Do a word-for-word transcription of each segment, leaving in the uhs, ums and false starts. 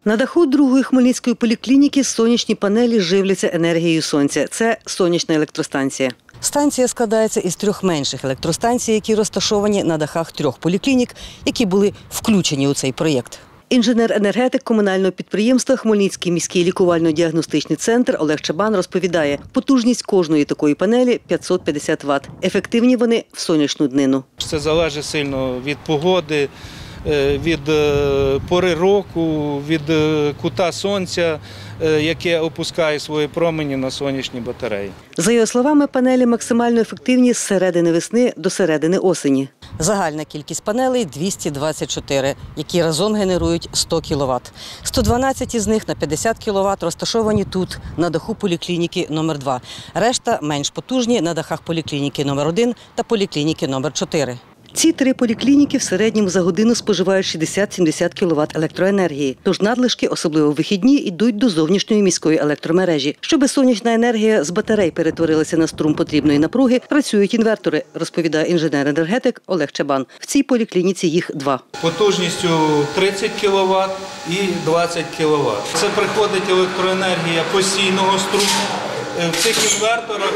На даху другої Хмельницької поліклініки сонячні панелі живляться енергією сонця. Це сонячна електростанція. Станція складається із трьох менших електростанцій, які розташовані на дахах трьох поліклінік, які були включені у цей проєкт. Інженер-енергетик комунального підприємства «Хмельницький міський лікувально-діагностичний центр» Олег Чабан розповідає, потужність кожної такої панелі – п'ятсот п'ятдесят ват. Ефективні вони в сонячну днину. Це залежить сильно від погоди, від пори року, від кута сонця, яке опускає свої промені на сонячні батареї. За його словами, панелі максимально ефективні з середини весни до середини осені. Загальна кількість панелей – двісті двадцять чотири, які разом генерують сто кіловат. сто дванадцять із них на п'ятдесят кіловат розташовані тут, на даху поліклініки номер два. Решта менш потужні на дахах поліклініки номер один та поліклініки номер чотири. Ці три поліклініки в середньому за годину споживають шістдесят - сімдесят кіловат електроенергії. Тож надлишки, особливо в вихідні, йдуть до зовнішньої міської електромережі. Щоби сонячна енергія з батарей перетворилася на струм потрібної напруги, працюють інвертори, розповідає інженер-енергетик Олег Чабан. В цій поліклініці їх два. Потужністю тридцять кіловат і двадцять кіловат. Це приходить електроенергія постійного струму. В цих інверторах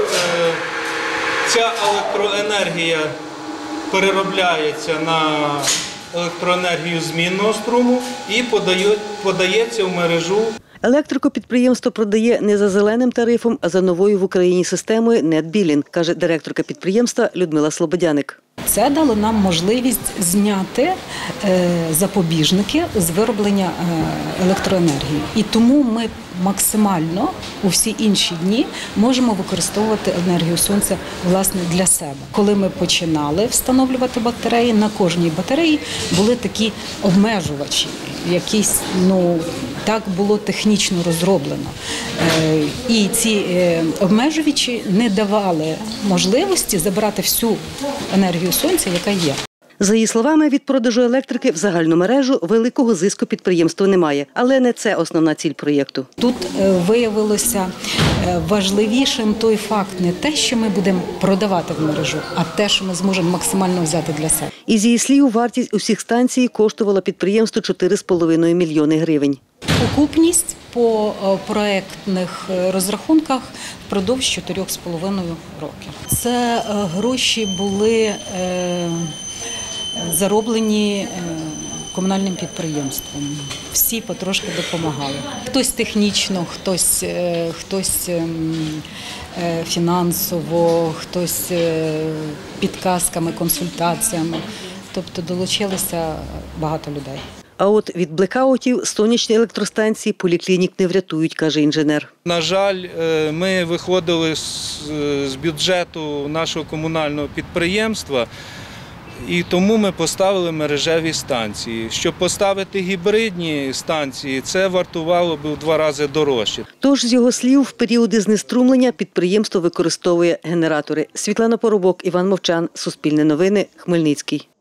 ця електроенергія переробляється на електроенергію змінного струму і подається в мережу. Електрику підприємство продає не за зеленим тарифом, а за новою в Україні системою «Нетбілінг», каже директорка підприємства Людмила Слободяник. Це дало нам можливість зняти запобіжники з вироблення електроенергії. І тому ми максимально у всі інші дні можемо використовувати енергію сонця власне для себе. Коли ми починали встановлювати батареї, на кожній батареї були такі обмежувачі, якісь, ну, так було технічно розроблено. І ці обмежувачі не давали можливості забирати всю енергію сонця, яка є. За її словами, від продажу електрики в загальну мережу великого зиску підприємство немає. Але не це основна ціль проєкту. Тут виявилося важливішим той факт не те, що ми будемо продавати в мережу, а те, що ми зможемо максимально взяти для себе. Із її слів, вартість усіх станцій коштувала підприємству чотири з половиною мільйони гривень. Окупність по проєктних розрахунках впродовж чотирьох з половиною років. Це гроші були зароблені комунальним підприємством. Всі потрошки допомагали. Хтось технічно, хтось, хтось фінансово, хтось підказками, консультаціями. Тобто долучилися багато людей. А от від блекаутів сонячні електростанції поліклінік не врятують, каже інженер. На жаль, ми виходили з бюджету нашого комунального підприємства, і тому ми поставили мережеві станції. Щоб поставити гібридні станції, це вартувало б в два рази дорожче. Тож, з його слів, в періоди знеструмлення підприємство використовує генератори. Світлана Поробок, Іван Мовчан, Суспільне новини, Хмельницький.